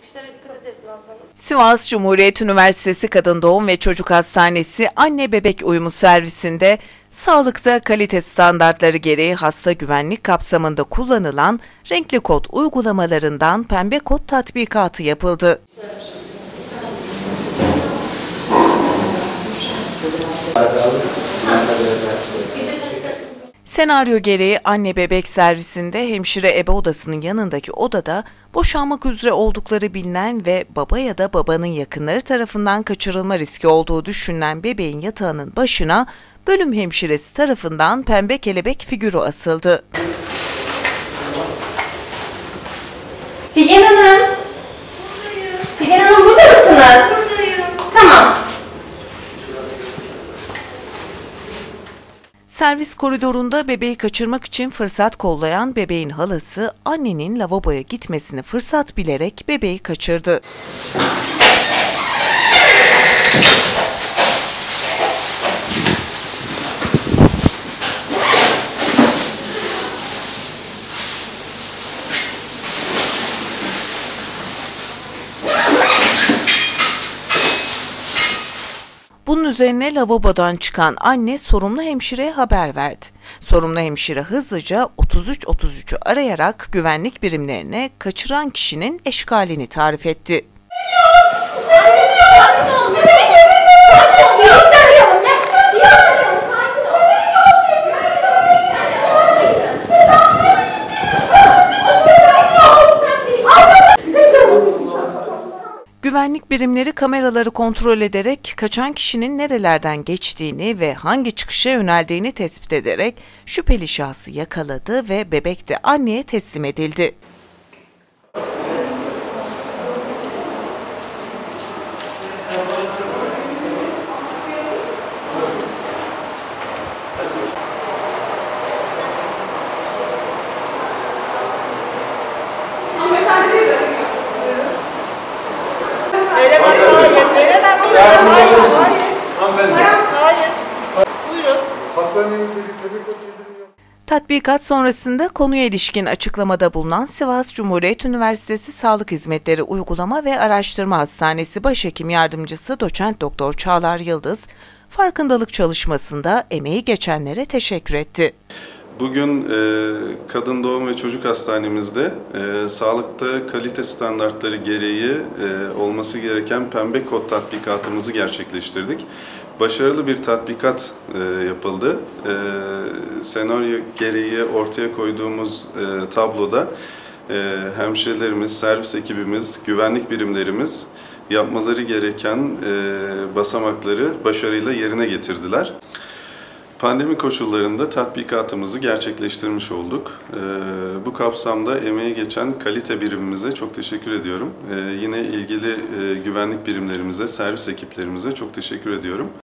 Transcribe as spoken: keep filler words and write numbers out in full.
çıkışlara dikkat ederiz Nazlı Hanım. Sivas Cumhuriyet Üniversitesi Kadın Doğum ve Çocuk Hastanesi anne bebek uyumu servisinde sağlıkta kalite standartları gereği hasta güvenlik kapsamında kullanılan renkli kod uygulamalarından pembe kod tatbikatı yapıldı. Senaryo gereği anne bebek servisinde hemşire ebe odasının yanındaki odada boşanmak üzere oldukları bilinen ve baba ya da babanın yakınları tarafından kaçırılma riski olduğu düşünülen bebeğin yatağının başına bölüm hemşiresi tarafından pembe kelebek figürü asıldı. Figen Hanım. Figen Hanım burada mısınız? Tamam. Servis koridorunda bebeği kaçırmak için fırsat kollayan bebeğin halası annenin lavaboya gitmesini fırsat bilerek bebeği kaçırdı. Bunun üzerine lavabodan çıkan anne sorumlu hemşireye haber verdi. Sorumlu hemşire hızlıca otuz üç otuz üçü arayarak güvenlik birimlerine kaçıran kişinin eşkalini tarif etti. Güvenlik birimleri kameraları kontrol ederek kaçan kişinin nerelerden geçtiğini ve hangi çıkışa yöneldiğini tespit ederek şüpheli şahsı yakaladı ve bebek de anneye teslim edildi. Tatbikat sonrasında konuya ilişkin açıklamada bulunan Sivas Cumhuriyet Üniversitesi Sağlık Hizmetleri Uygulama ve Araştırma Hastanesi Başhekim Yardımcısı Doçent Doktor Çağlar Yıldız, farkındalık çalışmasında emeği geçenlere teşekkür etti. Bugün e, Kadın Doğum ve Çocuk Hastanemizde e, sağlıkta kalite standartları gereği e, olması gereken pembe kod tatbikatımızı gerçekleştirdik. Başarılı bir tatbikat e, yapıldı. E, senaryo gereği ortaya koyduğumuz e, tabloda e, hemşirelerimiz, servis ekibimiz, güvenlik birimlerimiz yapmaları gereken e, basamakları başarıyla yerine getirdiler. Pandemi koşullarında tatbikatımızı gerçekleştirmiş olduk. Ee, bu kapsamda emeği geçen kalite birimimize çok teşekkür ediyorum. Ee, yine ilgili e, güvenlik birimlerimize, servis ekiplerimize çok teşekkür ediyorum.